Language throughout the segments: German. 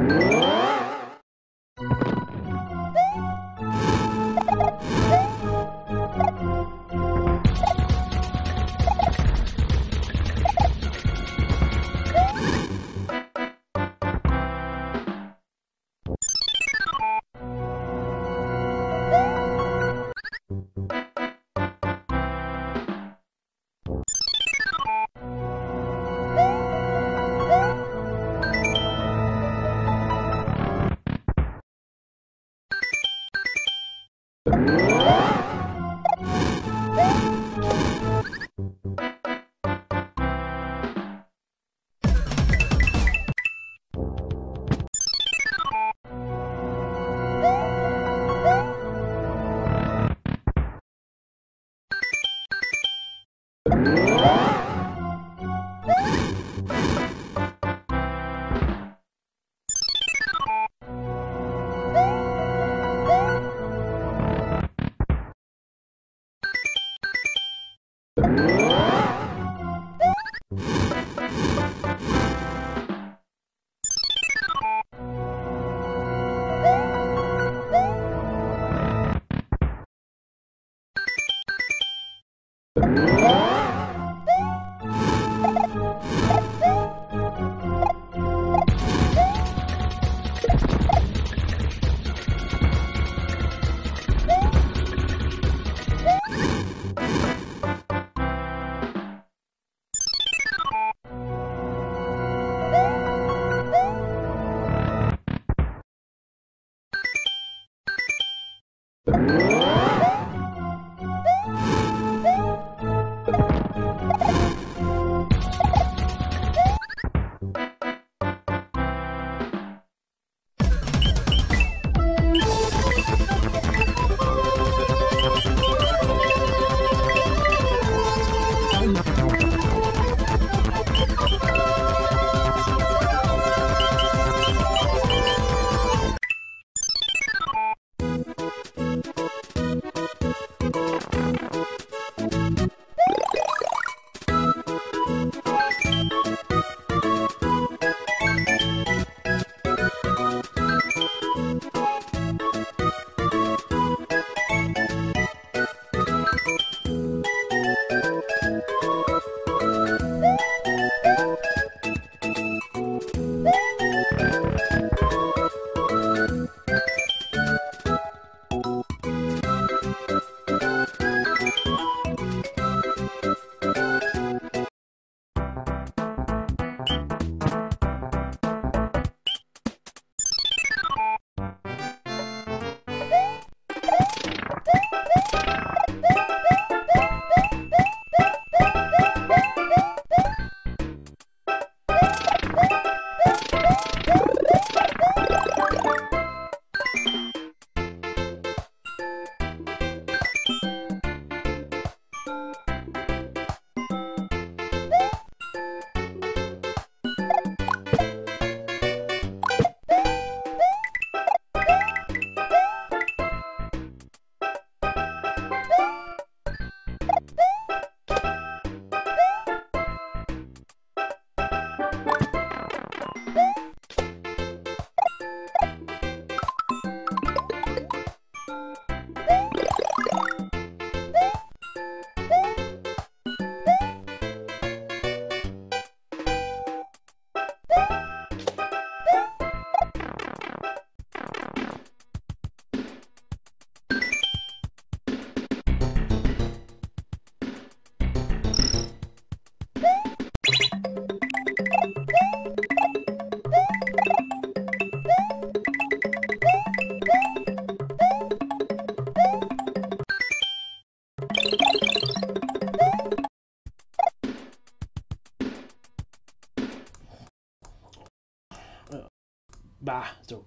Bah, so.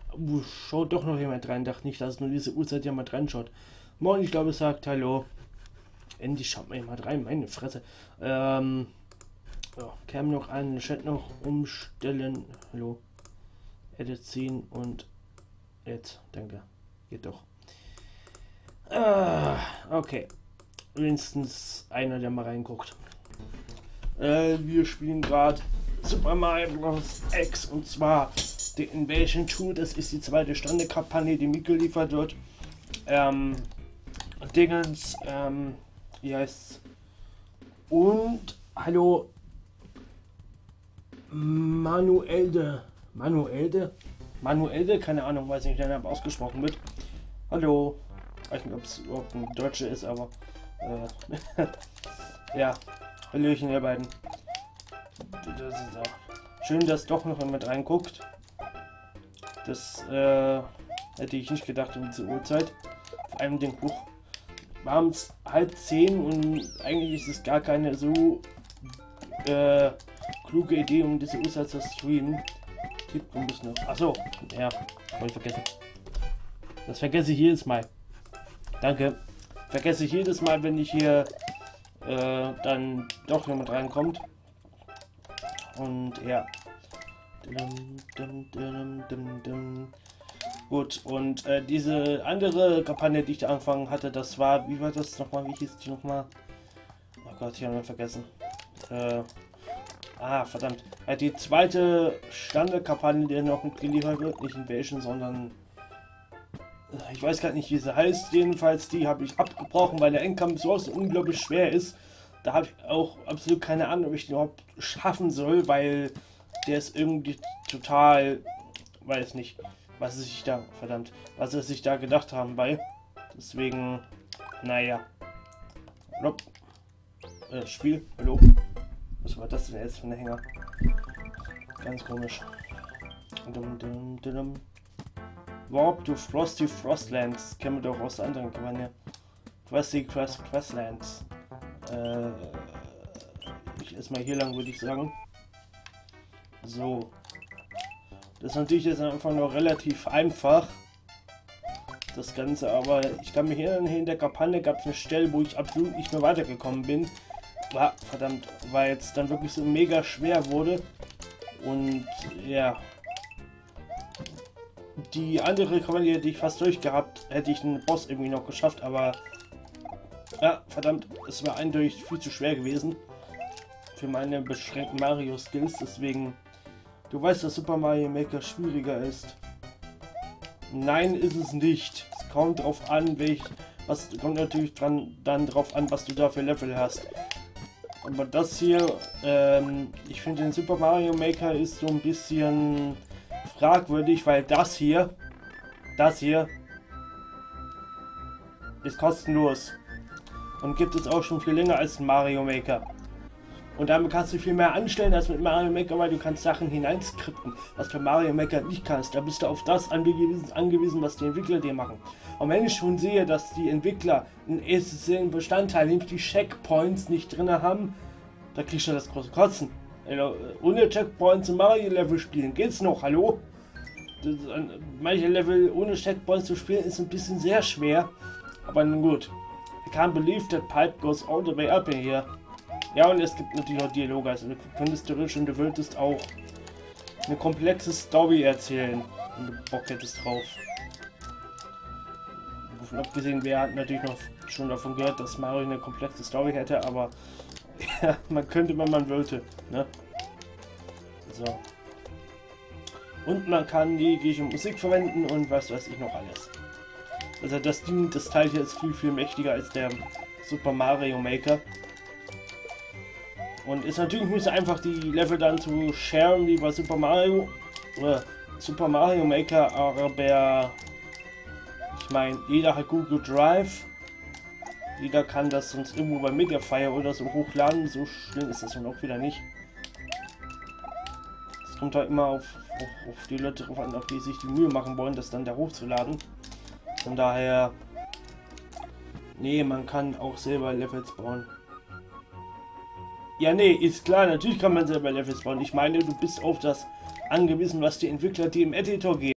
Schaut doch noch jemand rein. Dachte nicht, dass nur diese Uhrzeit jemand reinschaut. Moin, ich glaube, es sagt Hallo. Endlich schaut mal jemand rein. Meine Fresse. Ja, Cam noch an, Chat noch umstellen. Hallo. Edit ziehen und jetzt. Danke. Geht doch. Okay. Wenigstens einer, der mal reinguckt. Wir spielen gerade Super Mario Bros. X und zwar The Invasion 2, das ist die zweite Standekampagne, die mitgeliefert wird. Dingens, wie heißt's? Und, hallo, Manuelde, keine Ahnung, weiß nicht, wie der Name ausgesprochen wird. Hallo, ich weiß nicht, ob es überhaupt ein Deutscher ist, aber, ja, hallöchen ihr beiden. Das ist auch schön, dass doch noch jemand reinguckt. Das, hätte ich nicht gedacht um diese Uhrzeit. Vor allem den Buch. Wir haben es 9:30 und eigentlich ist es gar keine so kluge Idee, um diese Uhrzeit zu streamen. Tipp ein bisschen noch. Achso, ja, habe ich vergessen. Das vergesse ich jedes Mal. Danke. Vergesse ich jedes Mal, wenn ich hier dann doch jemand reinkommt. Und ja. Gut, und diese andere Kampagne, die ich da angefangen hatte, das war, wie war das nochmal, wie hieß die nochmal? Oh Gott, ich habe mal vergessen. Verdammt. Die zweite Standardkampagne, die noch mitgeliefert wird, nicht Invasion, sondern ich weiß gar nicht, wie sie heißt. Jedenfalls, die habe ich abgebrochen, weil der Endkampf so unglaublich schwer ist. Da habe ich auch absolut keine Ahnung, ob ich den überhaupt schaffen soll, weil der ist irgendwie total, weiß nicht, was sie sich da gedacht haben bei. Deswegen, naja. Spiel, hallo. Was war das denn jetzt für ein Hänger? Ganz komisch. Warp to Frosty Frostlands. Kennen wir doch aus der anderen Kampagne. Frosty Frostlands. Ich erstmal hier lang, würde ich sagen. So. Das ist natürlich jetzt am Anfang noch relativ einfach. Das Ganze, aber ich kann mich erinnern, hier in der Kampagne gab es eine Stelle, wo ich absolut nicht mehr weitergekommen bin. Verdammt, weil es dann wirklich so mega schwer wurde. Und ja. Die andere Kampagne, die ich fast durchgehabt, hätte ich den Boss irgendwie noch geschafft, aber ja, verdammt, es war eindeutig viel zu schwer gewesen für meine beschränkten Mario-Skills, deswegen, du weißt, dass Super Mario Maker schwieriger ist. Nein, ist es nicht. Es kommt drauf an, kommt natürlich dann drauf an, was du da für Level hast. Aber das hier, ich finde den Super Mario Maker ist so ein bisschen fragwürdig, weil das hier ist kostenlos und gibt es auch schon viel länger als Mario Maker. Und damit kannst du viel mehr anstellen als mit Mario Maker, weil du kannst Sachen hineinskripten, was für Mario Maker nicht kannst. Da bist du auf das angewiesen, was die Entwickler dir machen. Und wenn ich schon sehe, dass die Entwickler einen essentiellen Bestandteil, nämlich die Checkpoints, nicht drin haben, da krieg ich schon das große Kotzen. Ohne Checkpoints im Mario-Level spielen, geht's noch, hallo? Manche Level ohne Checkpoints zu spielen ist ein bisschen sehr schwer, aber nun gut. I can't believe that pipe goes all the way up in here. Ja, und es gibt natürlich noch Dialoge, also du könntest theoretisch und du würdest auch eine komplexe Story erzählen, wenn du Bock hättest drauf. Davon abgesehen, wer hat natürlich noch schon davon gehört, dass Mario eine komplexe Story hätte, aber ja, man könnte, wenn man wollte, ne? So. Und man kann die Musik verwenden und was weiß ich noch alles. Also das Teil hier ist viel mächtiger als der Super Mario Maker. Und ist natürlich nicht so einfach, die Level dann zu sharen wie bei Super Mario Maker, aber ich meine, jeder hat Google Drive. Jeder kann das sonst irgendwo bei Megafire oder so hochladen. So schlimm ist das nun auch wieder nicht. Es kommt halt immer auf die Leute drauf an, auf die sich die Mühe machen wollen, das dann da hochzuladen. Von daher, nee, man kann auch selber Levels bauen. Ja, nee, ist klar, natürlich kann man selber Levels bauen. Ich meine, du bist auf das angewiesen, was die Entwickler dir im Editor geben.